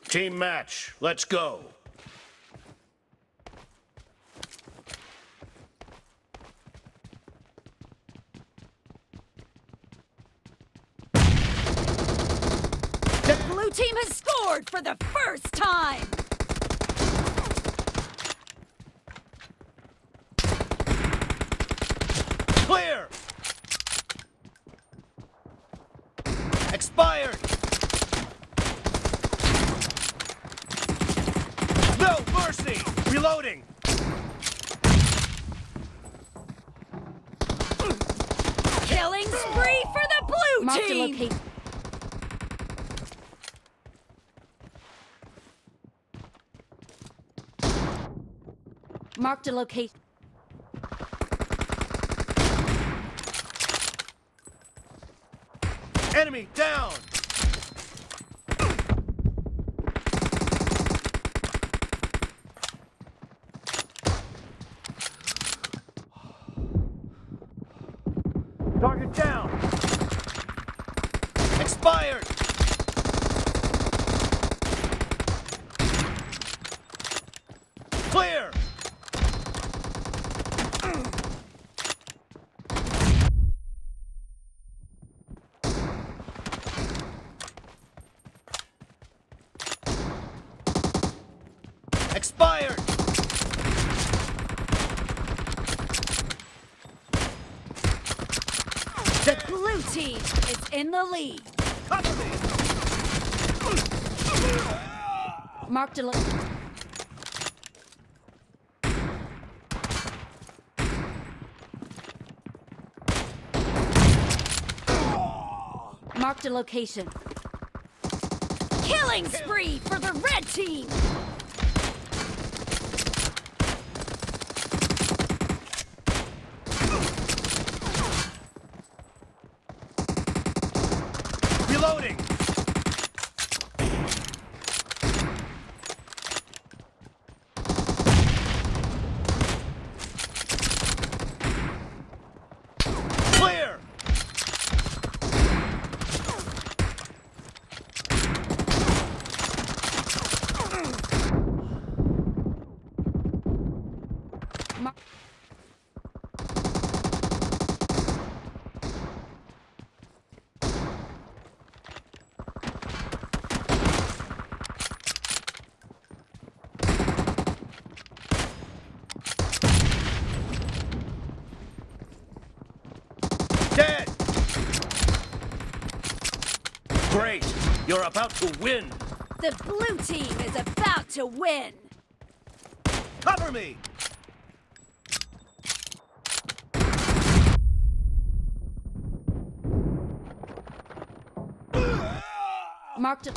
Team match, let's go. The blue team has scored for the first time! Clear! Expired! No mercy! Reloading! Killing spree for the blue Marked a team! location. Marked a location. Enemy down! Target down! Expired! Clear! Expired! The blue team is in the lead. Cover me! Marked a location. Marked a location. Killing spree for the red team! Reloading! Clear! Mar- Dead! Great! You're about to win! The blue team is about to win! Cover me! Marked a...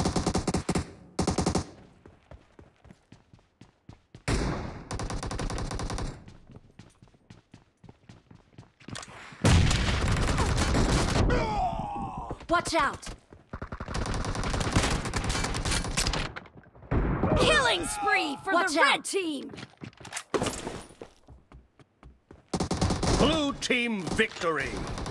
Watch out! Killing spree for Watch the out. red team! Blue team victory!